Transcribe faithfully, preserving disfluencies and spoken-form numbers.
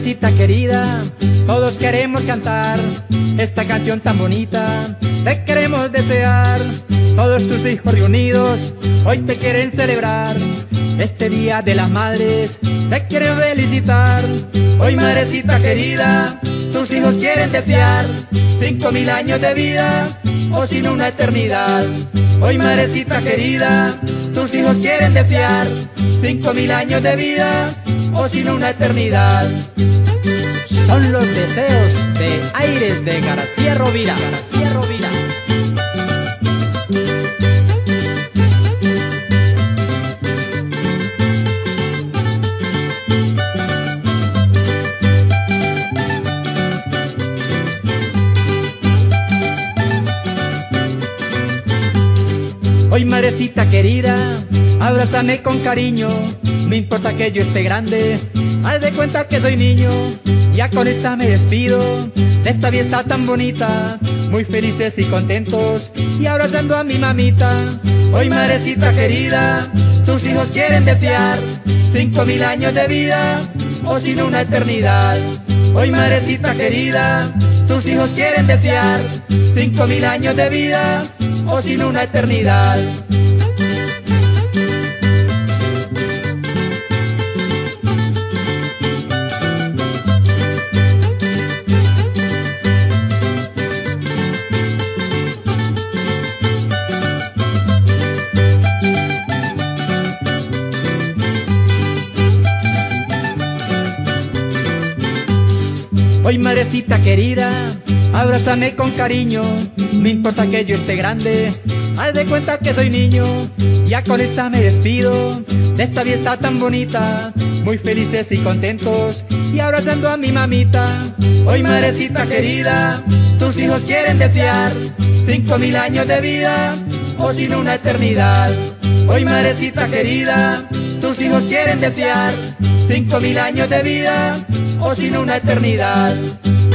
madrecita querida, todos queremos cantar esta canción tan bonita. Te queremos desear, todos tus hijos reunidos hoy te quieren celebrar. Este día de las madres te quieren felicitar. Hoy madrecita querida, tus hijos quieren desear cinco mil años de vida o sin una eternidad. Hoy madrecita querida, tus hijos quieren desear cinco mil años de vida o sin una eternidad. Son los deseos de Aires de García Rovira. García Rovira. Hoy madrecita querida, abrázame con cariño. No importa que yo esté grande, haz de cuenta que soy niño. Ya con esta me despido de esta fiesta tan bonita, muy felices y contentos y abrazando a mi mamita. Hoy madrecita querida, tus hijos quieren desear cinco mil años de vida o sin una eternidad. Hoy madrecita querida, tus hijos quieren desear cinco mil años de vida o sin una eternidad. Hoy madrecita querida, abrázame con cariño. No importa que yo esté grande, haz de cuenta que soy niño. Ya con esta me despido de esta fiesta tan bonita, muy felices y contentos y abrazando a mi mamita. Hoy madrecita querida, tus hijos quieren desear cinco mil años de vida o sin una eternidad. Hoy madrecita querida, tus hijos quieren desear cinco mil años de vida o sin una eternidad.